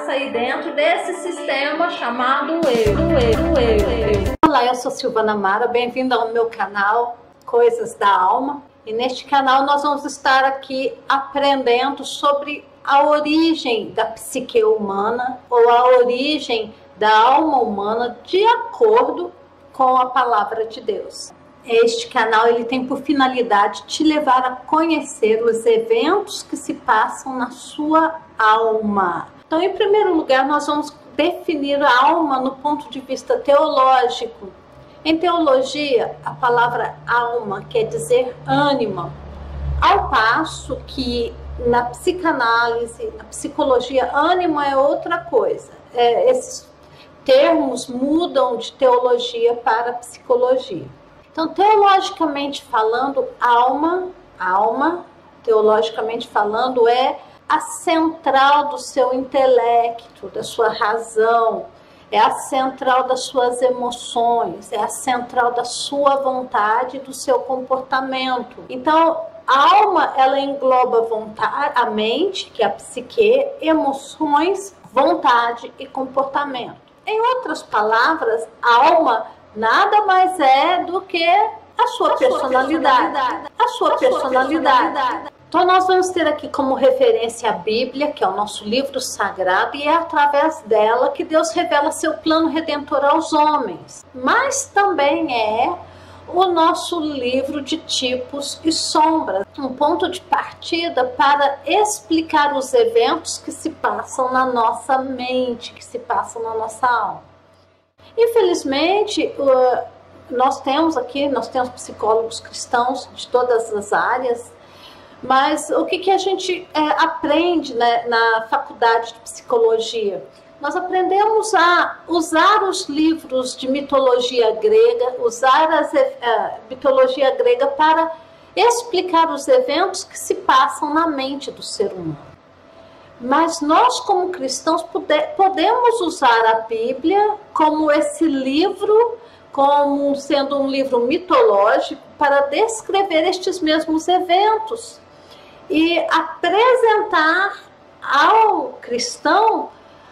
sair dentro desse sistema chamado eu. Olá, eu sou Silvana Mara, bem-vinda ao meu canal Coisas da Alma. E neste canal nós vamos estar aqui aprendendo sobre a origem da psique humana ou a origem da alma humana de acordo com a palavra de Deus. Este canal ele tem por finalidade te levar a conhecer os eventos que se passam na sua alma. Então, em primeiro lugar, nós vamos definir a alma no ponto de vista teológico. Em teologia, a palavra alma quer dizer ânima, ao passo que na psicanálise, na psicologia, ânima é outra coisa. Esses termos mudam de teologia para psicologia. Então, teologicamente falando, alma, teologicamente falando, é a central do seu intelecto, da sua razão, é a central das suas emoções, é a central da sua vontade e do seu comportamento. Então, a alma, ela engloba a mente, que é a psique, emoções, vontade e comportamento. Em outras palavras, a alma nada mais é do que a sua personalidade. A sua personalidade. Então nós vamos ter aqui como referência a Bíblia, que é o nosso livro sagrado, e é através dela que Deus revela seu plano redentor aos homens. Mas também é o nosso livro de tipos e sombras, um ponto de partida para explicar os eventos que se passam na nossa mente, que se passam na nossa alma. Infelizmente, nós temos psicólogos cristãos de todas as áreas, mas o que a gente aprende, né, na faculdade de psicologia? Nós aprendemos a usar os livros de mitologia grega, usar a mitologia grega para explicar os eventos que se passam na mente do ser humano. Mas nós, como cristãos, podemos usar a Bíblia como esse livro, como sendo um livro mitológico, para descrever estes mesmos eventos e apresentar ao cristão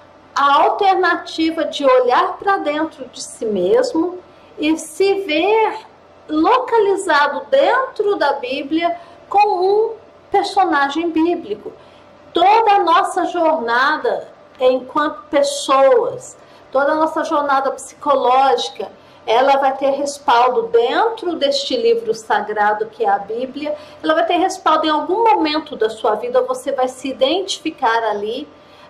a alternativa de olhar para dentro de si mesmo e se ver localizado dentro da Bíblia com um personagem bíblico. Toda a nossa jornada enquanto pessoas, toda a nossa jornada psicológica, ela vai ter respaldo dentro deste livro sagrado que é a Bíblia, ela vai ter respaldo em algum momento da sua vida, você vai se identificar ali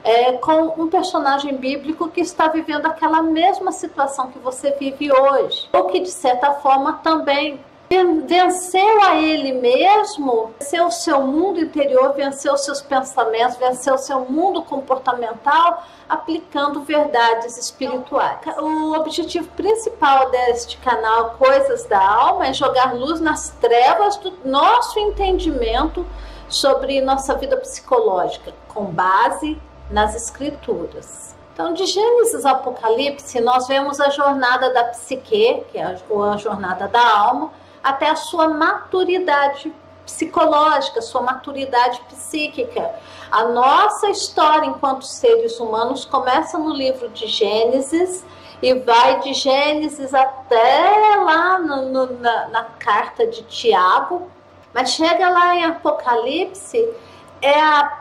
com um personagem bíblico que está vivendo aquela mesma situação que você vive hoje, ou que de certa forma também venceu a ele mesmo, venceu o seu mundo interior, venceu os seus pensamentos, venceu o seu mundo comportamental, aplicando verdades espirituais. O objetivo principal deste canal Coisas da Alma é jogar luz nas trevas do nosso entendimento sobre nossa vida psicológica, com base nas Escrituras. Então, de Gênesis a Apocalipse, nós vemos a jornada da psique, que é a jornada da alma, até a sua maturidade psicológica, sua maturidade psíquica. A nossa história enquanto seres humanos começa no livro de Gênesis e vai de Gênesis até lá na carta de Tiago, mas chega lá em Apocalipse, é a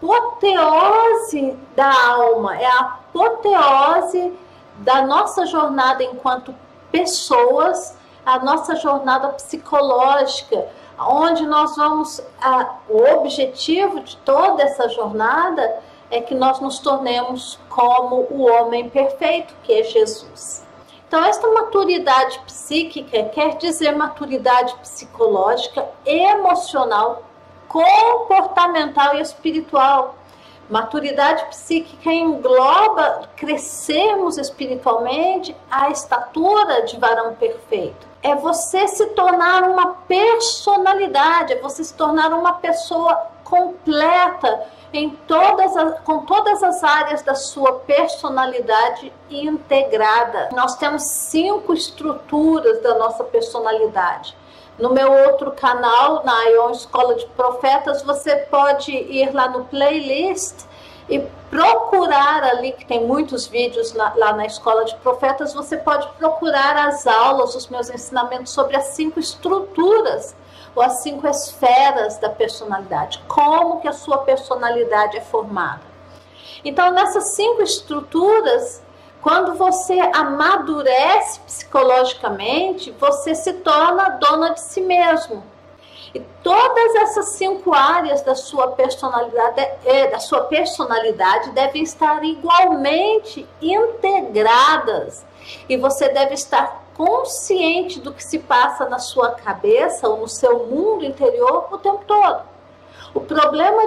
apoteose da alma, é a apoteose da nossa jornada enquanto pessoas, a nossa jornada psicológica, onde nós vamos, o objetivo de toda essa jornada é que nós nos tornemos como o homem perfeito, que é Jesus. Então, esta maturidade psíquica quer dizer maturidade psicológica, emocional, comportamental e espiritual. Maturidade psíquica engloba crescermos espiritualmente à estatura de varão perfeito. É você se tornar uma personalidade, é você se tornar uma pessoa completa com todas as áreas da sua personalidade integrada. Nós temos 5 estruturas da nossa personalidade. No meu outro canal, na Ion Escola de Profetas, você pode ir lá no playlist e procurar ali, que tem muitos vídeos lá na Escola de Profetas, você pode procurar as aulas, os meus ensinamentos sobre as 5 estruturas ou as 5 esferas da personalidade, como que a sua personalidade é formada. Então, nessas 5 estruturas, quando você amadurece psicologicamente, você se torna dona de si mesmo. E todas essas 5 áreas da sua personalidade devem estar igualmente integradas. E você deve estar consciente do que se passa na sua cabeça ou no seu mundo interior o tempo todo. O problema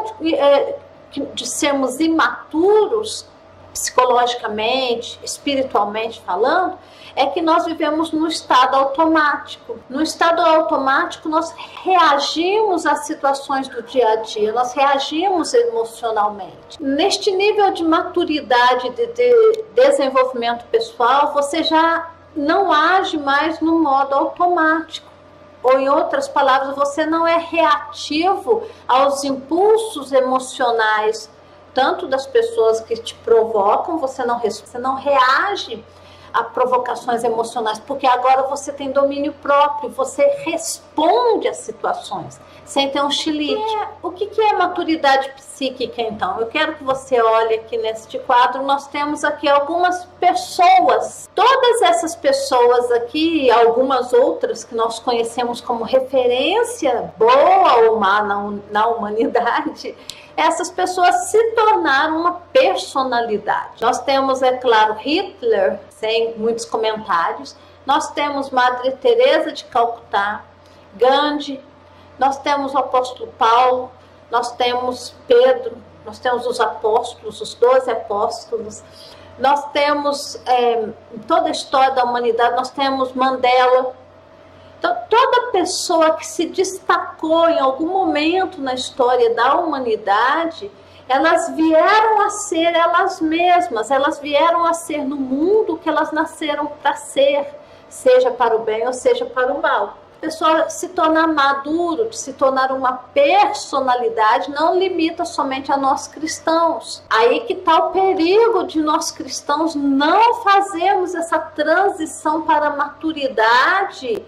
de sermos imaturos, psicologicamente, espiritualmente falando, é que nós vivemos no estado automático. No estado automático, nós reagimos às situações do dia a dia, nós reagimos emocionalmente. Neste nível de maturidade, de desenvolvimento pessoal, você já não age mais no modo automático. Ou, em outras palavras, você não é reativo aos impulsos emocionais, tanto das pessoas que te provocam, você não reage a provocações emocionais, porque agora você tem domínio próprio, você responde às situações, sem ter um chilique. O que é maturidade psíquica, então? Eu quero que você olhe aqui neste quadro, nós temos aqui algumas pessoas. Todas essas pessoas aqui, e algumas outras que nós conhecemos como referência boa ou má na humanidade, essas pessoas se tornaram uma personalidade. Nós temos, é claro, Hitler, sem muitos comentários. Nós temos Madre Teresa de Calcutá, Gandhi, nós temos o apóstolo Paulo, nós temos Pedro, nós temos os apóstolos, os 12 apóstolos, nós temos em toda a história da humanidade, nós temos Mandela. Então, toda pessoa que se destacou em algum momento na história da humanidade, elas vieram a ser elas mesmas, elas vieram a ser no mundo que elas nasceram para ser, seja para o bem ou seja para o mal. A pessoa se tornar maduro, se tornar uma personalidade, não limita somente a nós cristãos. Aí que está o perigo de nós cristãos não fazermos essa transição para a maturidade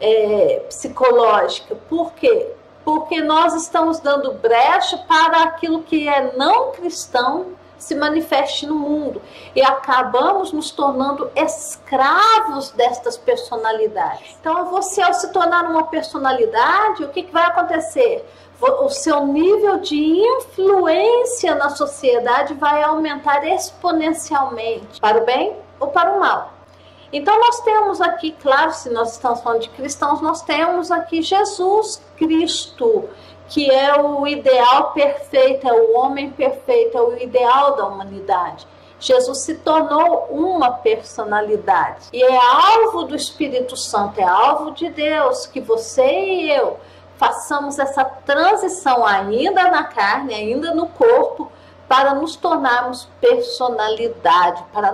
psicológica. Por quê? Porque nós estamos dando brecha para aquilo que é não cristão se manifeste no mundo e acabamos nos tornando escravos destas personalidades. Então, você, ao se tornar uma personalidade, o que vai acontecer? O seu nível de influência na sociedade vai aumentar exponencialmente, para o bem ou para o mal. Então, nós temos aqui, claro, se nós estamos falando de cristãos, nós temos aqui Jesus Cristo, que é o ideal perfeito, é o homem perfeito, é o ideal da humanidade. Jesus se tornou uma personalidade e é alvo do Espírito Santo, é alvo de Deus, que você e eu façamos essa transição ainda na carne, ainda no corpo, para nos tornarmos personalidade, para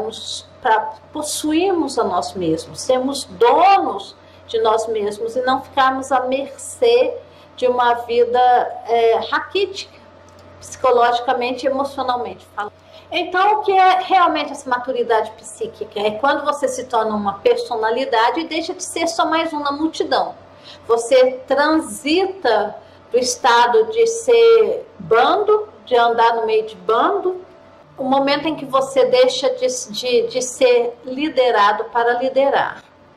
possuirmos a nós mesmos, sermos donos de nós mesmos e não ficarmos à mercê de uma vida raquítica, psicologicamente e emocionalmente falando. Então, o que é realmente essa maturidade psíquica? É quando você se torna uma personalidade e deixa de ser só mais um na multidão. Você transita do estado de ser bando, de andar no meio de bando, o momento em que você deixa de ser liderado para liderar.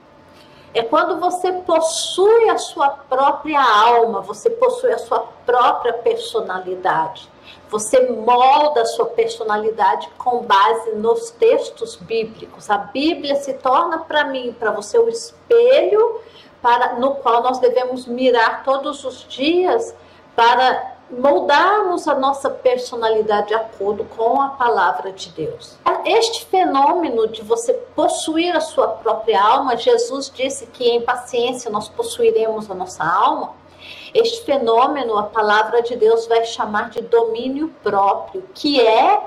É quando você possui a sua própria alma, você possui a sua própria personalidade. Você molda a sua personalidade com base nos textos bíblicos. A Bíblia se torna para mim, para você, o espelho no qual nós devemos mirar todos os dias para moldarmos a nossa personalidade de acordo com a palavra de Deus. Este fenômeno de você possuir a sua própria alma, Jesus disse que em paciência nós possuiremos a nossa alma. Este fenômeno, a palavra de Deus vai chamar de domínio próprio, que é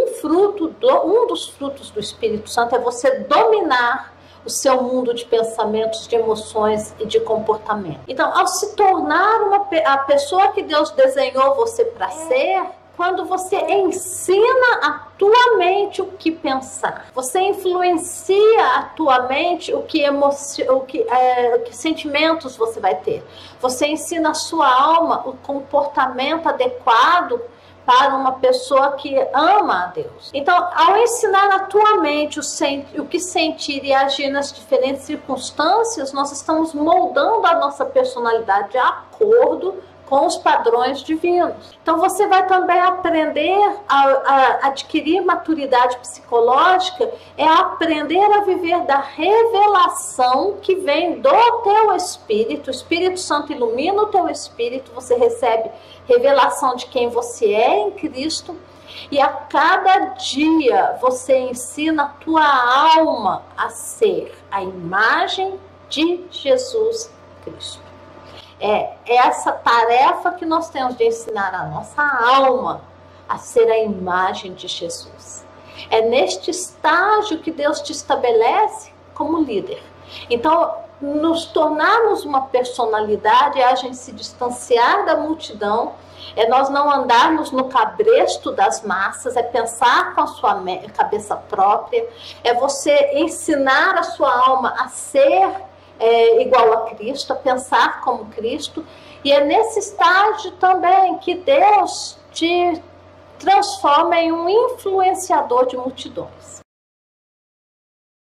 um dos frutos do Espírito Santo, é você dominar o seu mundo de pensamentos, de emoções e de comportamento. Então, ao se tornar a pessoa que Deus desenhou você para ser, quando você ensina a tua mente o que pensar. Você influencia a tua mente o que sentimentos você vai ter. Você ensina a sua alma o comportamento adequado para uma pessoa que ama a Deus. Então, ao ensinar a tua mente o que sentir e agir nas diferentes circunstâncias, nós estamos moldando a nossa personalidade de acordo com os padrões divinos. Então você vai também aprender a adquirir maturidade psicológica, é aprender a viver da revelação que vem do teu espírito. O Espírito Santo ilumina o teu espírito, você recebe revelação de quem você é em Cristo, e a cada dia você ensina a tua alma a ser a imagem de Jesus Cristo. É essa tarefa que nós temos de ensinar a nossa alma a ser a imagem de Jesus. É neste estágio que Deus te estabelece como líder. Então, nos tornarmos uma personalidade é a gente se distanciar da multidão, é nós não andarmos no cabresto das massas, é pensar com a sua cabeça própria, é você ensinar a sua alma a ser igual a Cristo, a pensar como Cristo. E é nesse estágio também que Deus te transforma em um influenciador de multidões.